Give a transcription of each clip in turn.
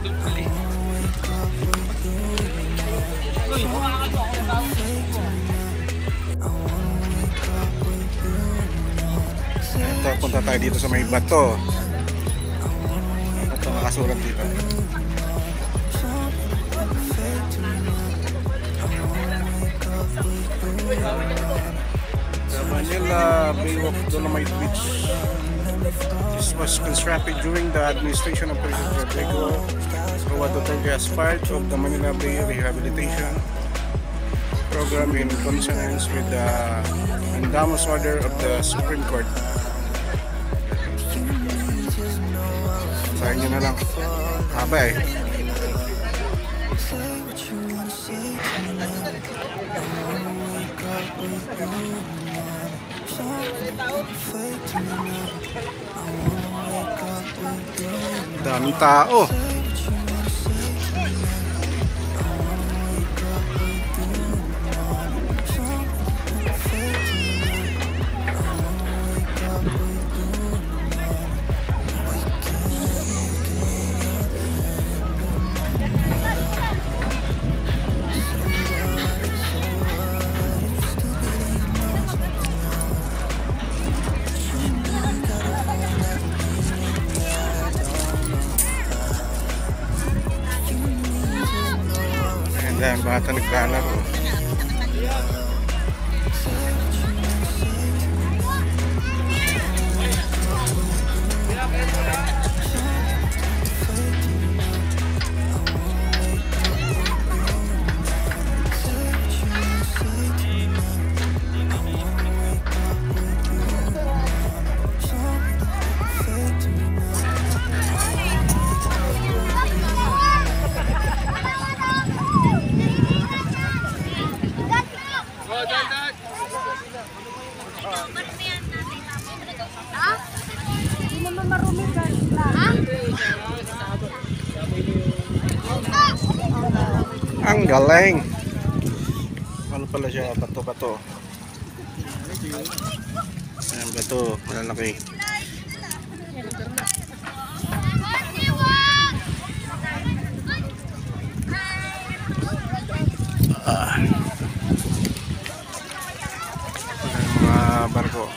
Ito, punta tayo dito sa may bato. Ito nakasulat dito. The Manila Bay of Dolomite Beach. This was constructed during the administration of President Rodrigo Roa Duterte as part of the Manila Bay Rehabilitation Program in consonance with the mandamus order of the Supreme Court. Sa inyo na lang. Haba eh. Daming tao. Ayan, bata naglalaro. Ang galing. Ano pala siya? Bato-bato. Ayan, bato. Malalaki. Mga barko.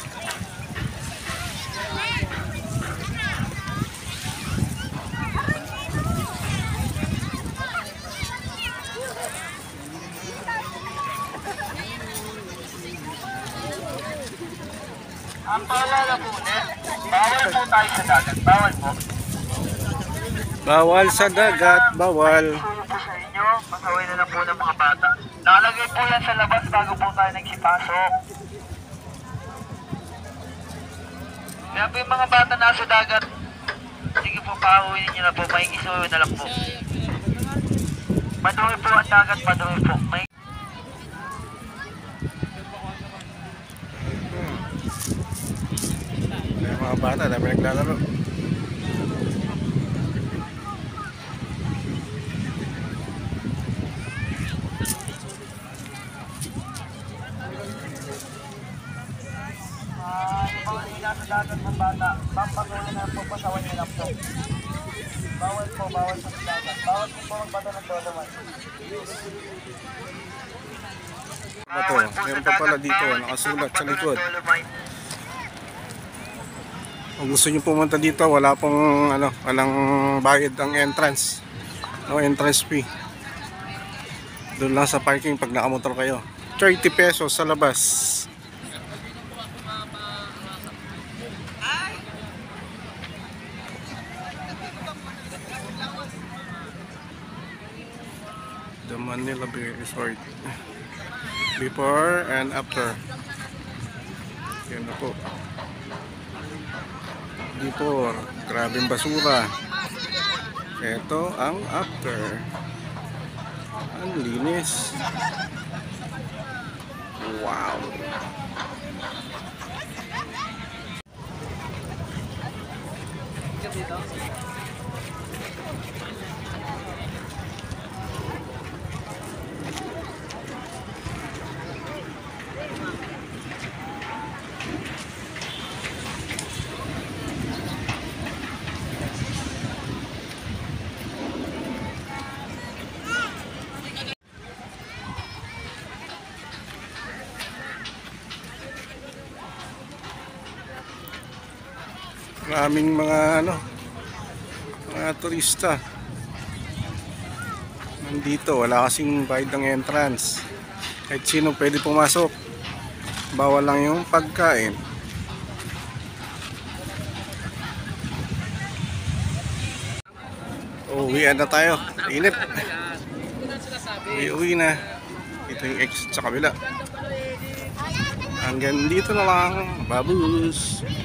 Ang paalala po bawal po tayo sa dagat, bawal po. Bawal sa dagat, bawal. Suyo po sa inyo, pasaway na lang po ng mga bata. Nakalagay po yan sa labas bago po tayo nagsipasok. Kaya po yung mga bata nasa dagat, sige po, pauwiin nyo na po, may isuyo na lang po. Madumi po ang dagat, madumi po. May Mga bata, dami naglalaro. bawal nila sa dagat ng bata, pampatuloy na po, pasawan nyo lang po. Bawal po, bawal sa dagat. Bawal po magbato ng Dolomite. Bato, meron pa pala dito, nakasulat sa likod. Kung gusto nyo pumunta dito, wala pong walang bayad ang entrance. No entrance fee. Doon lang sa parking pag nakamotor kayo. 30 pesos sa labas. The Manila Bay Resort. Before and after. Yan na po. Before, grabing basura. Ito ang after. Ang linis. Wow. Maraming mga mga turista. Nandito, wala kasing bayad ng entrance. Kahit sino pwede pumasok. Bawal lang yung pagkain. Uwian na tayo. Inip. Uwi na. Ito yung exit sa kabila. Hanggang dito na lang. Babus.